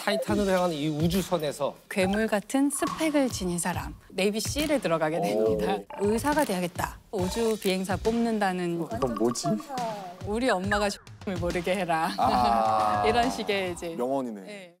타이탄으로 향하는 이 우주선에서 괴물 같은 스펙을 지닌 사람, 네이비 C를 들어가게 됩니다. 의사가 돼야겠다. 우주 비행사 뽑는다는 그건 뭐지? 우리 엄마가 을 모르게 해라. 이런 식의 이제 명언이네. 네.